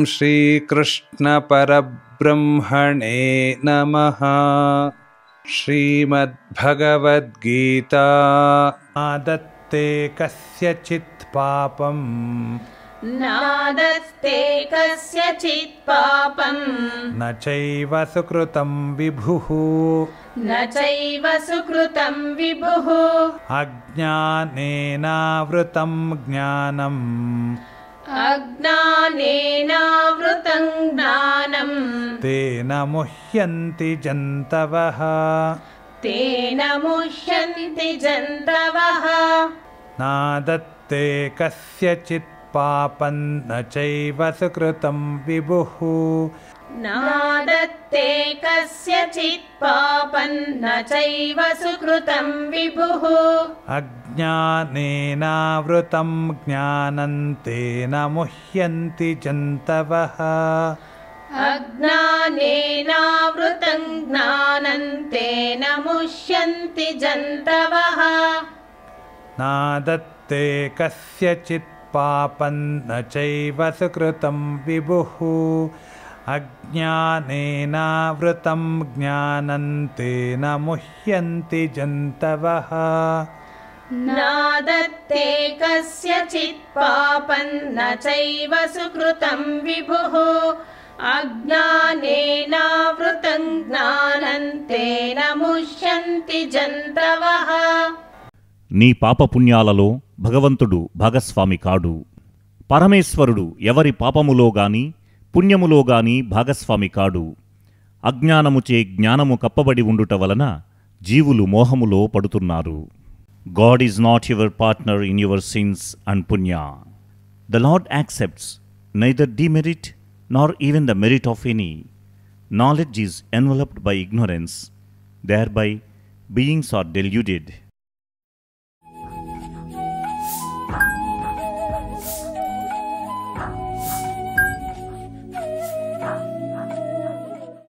श्रीकृष्णपरब्रह्मणे नमः। श्रीमद्भगवद्गीता। नादत्ते कस्यचित् पापम् नादत्ते कस्यचित् पापम् न चैव सुकृतं विभुः न चैव सुकृतं विभुः अज्ञानेनावृतं ज्ञानम् अज्ञानेनावृतं ज्ञानम् तेन मुह्यन्ति जन्तवः तेन मुह्यन्ति जन्तवः। नादत्ते कस्यचित् पापं न चैव सुकृतं विभुः नादत्ते कस्यचित् पापं न चैव सुकृतं विभुः अज्ञानेनावृतं ज्ञानं तेन मुह्यन्ति जन्तवः अज्ञानेनावृतं ज्ञानं तेन मुह्यन्ति जन्तवः। नादत्ते कस्यचित् पापं न चैव सुकृतं विभुः अज्ञानेनावृतं ज्ञानं तेन मुह्यन्ति जन्तवः। नादत्ते कस्यचित् पापं न चैव सुकृतं विभुः अज्ञानेनावृतं ज्ञानं तेन मुह्यन्ति जन्तवः। నీ పాపపుణ్యాలలో భగవంతుడు భాగస్వామి కాడు. పరమేశ్వరుడు ఎవరి పాపములో గాని పుణ్యములో గాని భాగస్వామి కాడు. అజ్ఞానముచే జ్ఞానము కప్పబడి ఉండుట వలన జీవులు మోహములో పడుతున్నారు. God is not your partner in your sins and పుణ్య. The Lord accepts neither demerit nor even the merit of any. Knowledge is enveloped by ignorance. Thereby beings are deluded.